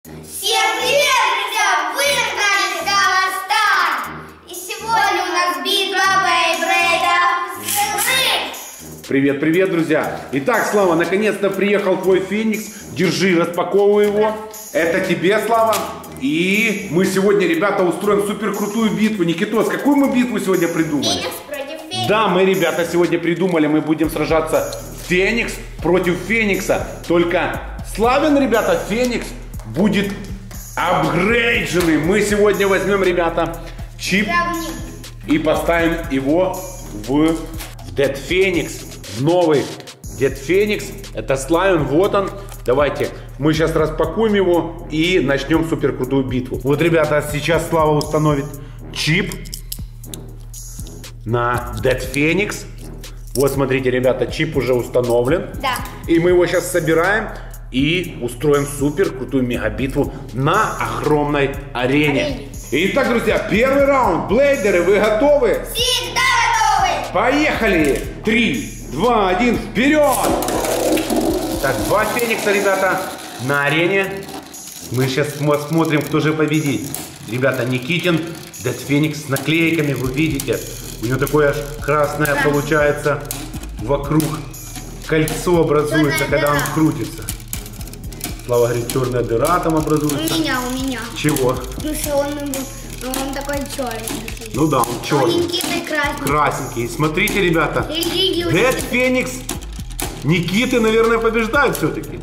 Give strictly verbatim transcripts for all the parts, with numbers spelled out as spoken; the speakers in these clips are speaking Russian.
Всем привет, друзья! Вы на канале Слава Стар! И сегодня у нас битва Бейблейдов. Привет, привет, друзья! Итак, Слава, наконец-то приехал твой Феникс. Держи, распаковывай его. Это тебе, Слава. И мы сегодня, ребята, устроим супер крутую битву. Никитос, какую мы битву сегодня придумали? Феникс против Феникса. Да, мы, ребята, сегодня придумали, мы будем сражаться Феникс против Феникса. Только Славин, ребята, Феникс будет апгрейдженный. Мы сегодня возьмем, ребята, чип Сравним. и поставим его в Dead Phoenix, в новый Dead Phoenix. Это Славин, вот он. Давайте мы сейчас распакуем его и начнем супер крутую битву. Вот, ребята, сейчас Слава установит чип на Dead Phoenix. Вот, смотрите, ребята, чип уже установлен. Да. И мы его сейчас собираем и устроим супер крутую мегабитву на огромной арене. Арене. Итак, друзья, первый раунд. Блейдеры, вы готовы? Всегда готовы! Поехали! Три, два, один, вперед! Так, два Феникса, ребята, на арене. Мы сейчас смотрим, кто же победит. Ребята, Никитин, Dead Phoenix с наклейками, вы видите. У него такое аж красное Да. получается вокруг. Кольцо образуется, Черная когда он дыра. крутится. Слава говорит, черная дыра там У образуется. меня, у меня. Чего? Потому что он, он такой черный. Ну да, он черный. Тоненький и красненький. Красненький. Смотрите, ребята. Или Dead Phoenix. Никиты, наверное, побеждают все-таки.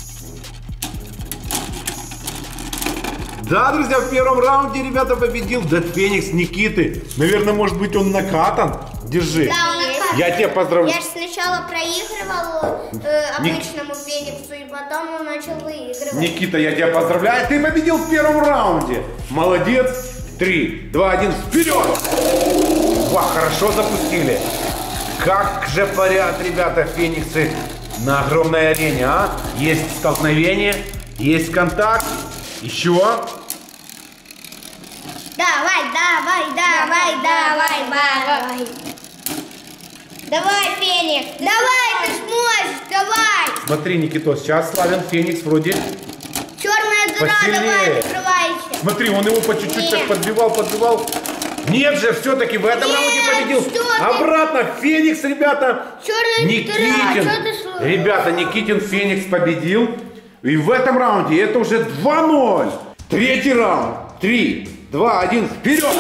Да, друзья, в первом раунде, ребята, победил Dead Phoenix Никиты. Наверное, может быть, он накатан. Держи. Да, он накатан. Я тебя поздравляю. Я же сначала проигрывал э, обычному Фениксу, и потом он начал выигрывать. Никита, я тебя поздравляю. Ты победил в первом раунде. Молодец. Три, два, один, вперед! Ва, хорошо запустили. Как же парят, ребята, Фениксы на огромной арене, а? Есть столкновение, есть контакт. Еще. Давай, давай, давай, давай, давай. Давай, Феникс. Давай, ты сможешь, давай. Смотри, Никито, сейчас Славин Феникс вроде. Черная дыра, Посильнее. давай, открывайся. Смотри, он его по чуть-чуть Нет. так подбивал, подбивал. Нет же, все-таки в этом Нет, раунде победил. что ты? Обратно Феникс, ребята. Черная Никитин. дыра, что ты слышишь? Ребята, Никитин Феникс победил. И в этом раунде это уже два ноль. Третий раунд. Три, два, один, вперед.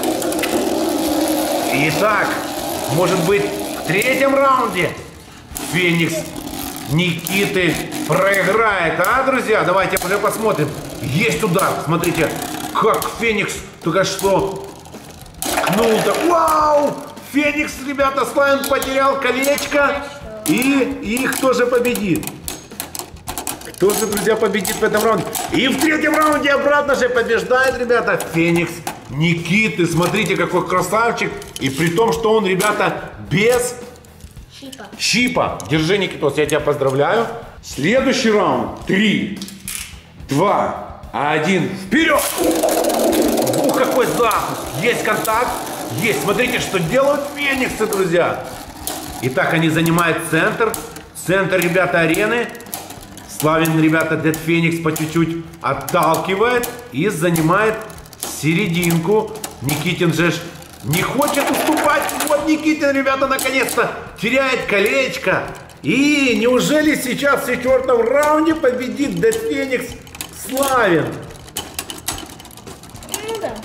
Итак, может быть, в третьем раунде Феникс Никиты проиграет, а, друзья? Давайте уже посмотрим. Есть удар. Смотрите, как Феникс только что ткнул-то. Вау! Феникс, ребята, Славин потерял колечко. И их тоже победит. Кто же, друзья, победит в этом раунде? И в третьем раунде обратно же побеждает, ребята, Феникс Никиты. Смотрите, какой красавчик. И при том, что он, ребята, без Чипа. чипа. Держи, Никитос, я тебя поздравляю. Следующий раунд. Три, два, один, вперед! Ух, какой запуск! Есть контакт, есть. Смотрите, что делают Фениксы, друзья. Итак, они занимают центр. Центр, ребята, арены. Славин, ребята, Dead Phoenix по чуть-чуть отталкивает и занимает серединку. Никитин же ж не хочет уступать. Вот Никитин, ребята, наконец-то теряет колечко. И неужели сейчас в четвертом раунде победит Dead Phoenix Славин? Ну да.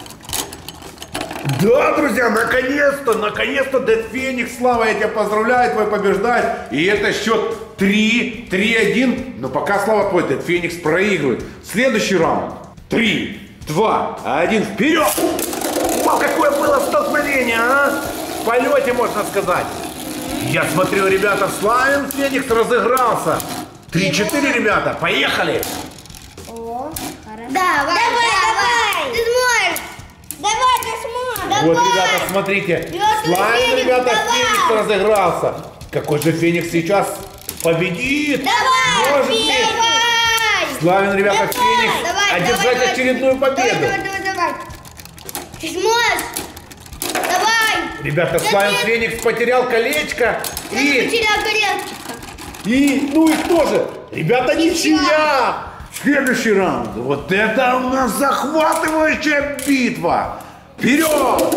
Да, друзья, наконец-то, наконец-то Dead Phoenix, Слава, я тебя поздравляю, твой побеждает. И это счет три, три, один. Но пока, Слава, твой Dead Phoenix проигрывает. Следующий раунд. три, два, один, вперед! Вау, какое было столкновение, а? В полете, можно сказать. Я смотрю, ребята, Славин Феникс разыгрался. три-четыре, ребята, поехали! О, хорошо. Давай, давай, давай. Ты сможешь. Давай, ты сможешь. Вот, Давай. ребята, смотрите. Лётный Славин, Феникс, ребята, давай. Феникс разыгрался. Какой же Феникс сейчас победит? Давай, Может быть. давай. Славин, ребята, Давай, Феникс давай, одержать давай, давай. очередную победу. Давай, давай, давай. Ты сможешь. Давай. Ребята, Да Славин нет. Феникс потерял колечко. Я И, потерял колечко. и, ну и что же? Ребята, ничья. Следующий раунд. Вот это у нас захватывающая битва. Вперед!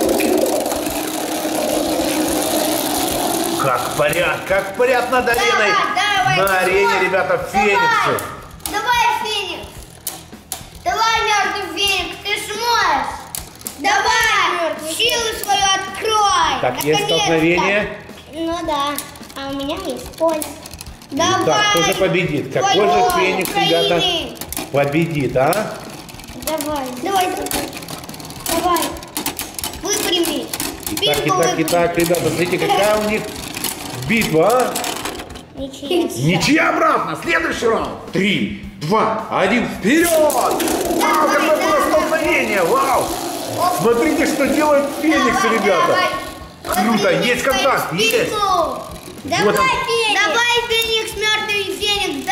Как парят, как парят над ареной. Давай, давай, На арене, давай, ребята, давай. фениксы. Давай, Феникс. Давай, мертвый Феникс, ты сможешь. Давай, силу свою открой. Так, есть столкновение. Ну да, а у меня есть поле. Давай. Так, кто же победит? Какой же Твой феникс, ребята, Украины. победит, а? Давай, давай, давай. Давай. Выпрями. Итак, итак, итак, ребята, смотрите, какая у них битва, а? Ничья. Ничья обратно. Следующий раунд. Три, два, один, вперед! Вау, какое было столкновение! Вау! Смотрите, что делают фениксы, Давай, ребята. давай. Круто, Выпрями есть свою контакт, есть. спину. Давай, Вот он. Феникс. Давай, Феникс, мертвый Феникс,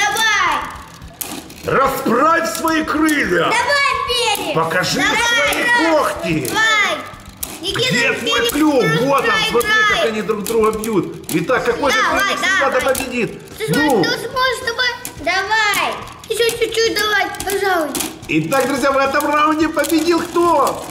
давай. Расправь свои крылья. Давай, Феникс. Покажи Давай, свои давай. когти. Давай. Никита, Где твой Феникс, клюв? просто Вот он, смотри, играй. как они друг друга бьют. Итак, какой же Давай, феникс, давай. ребята, победит? Ты Ну, сможешь, ты сможешь с тобой? Давай. Еще чуть-чуть давай, пожалуйста. итак, друзья, в этом раунде победил кто?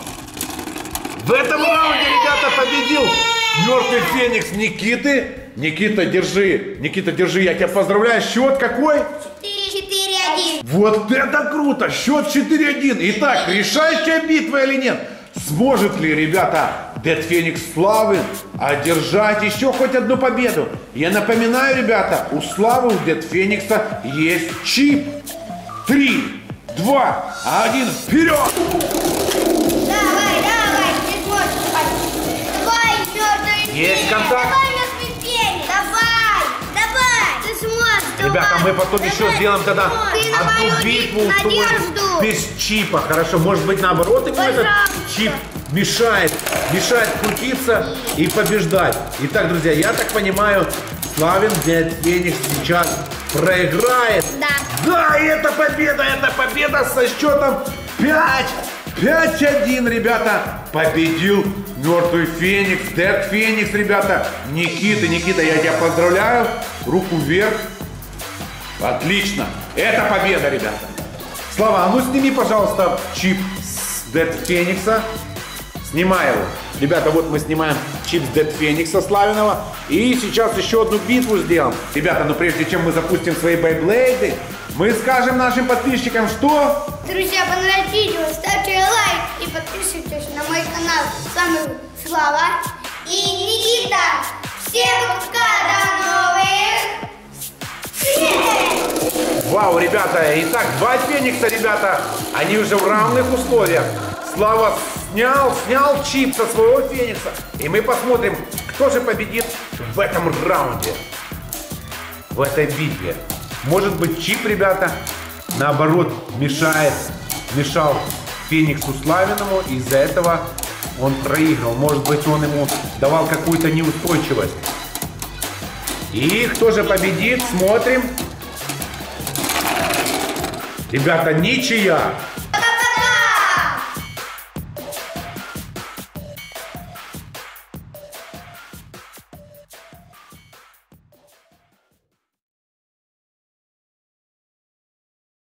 В этом раунде, ребята, победил мертвый феникс Никиты. Никита, держи. Никита, держи, я тебя поздравляю. Счет какой? четыре один. Вот это круто! Счет четыре один. Итак, решающая битва или нет? Сможет ли, ребята, Дед Феникс Славы одержать еще хоть одну победу? Я напоминаю, ребята, у Славы, у Дед Феникса есть чип. Три, два, один, вперед! Давай, давай, ты сможешь. Давай, мертвый Есть Феникс. контакт? Давай, мертвый Феникс. Давай, давай. Ты сможешь. Ребята, давай. мы потом Давай, еще сделаем тогда ты на одну мою битву надежду. без чипа. Хорошо, может быть наоборот ему этот Пожалуйста. чип мешает, мешает крутиться и побеждать. Итак, друзья, я так понимаю, Славин Дед Феникс сейчас проиграет. Да. Да, и это победа, это победа со счетом пять. пять один, ребята, победил мертвый Феникс, Дед Феникс, ребята. Никита, Никита, я тебя поздравляю. Руку вверх. Отлично. Это победа, ребята. Слава, а ну сними, пожалуйста, чип с Дед Феникса. Снимай его. Ребята, вот мы снимаем чип с Дед Феникса Славиного. И сейчас еще одну битву сделаем. Ребята, но прежде чем мы запустим свои бейблейды, мы скажем нашим подписчикам, что... Друзья, понравилось видео, ставьте лайк и подписывайтесь на мой канал. С вами Слава и Никита. Всем пока, до новых встреч! Вау, ребята, итак, два Феникса, ребята, они уже в равных условиях. Слава снял, снял чип со своего Феникса. И мы посмотрим, кто же победит в этом раунде, в этой битве. Может быть, чип, ребята, наоборот, мешает, мешал Фениксу Славиному, из-за этого он проиграл. Может быть, он ему давал какую-то неустойчивость. И кто же победит, смотрим. Ребята, ничья.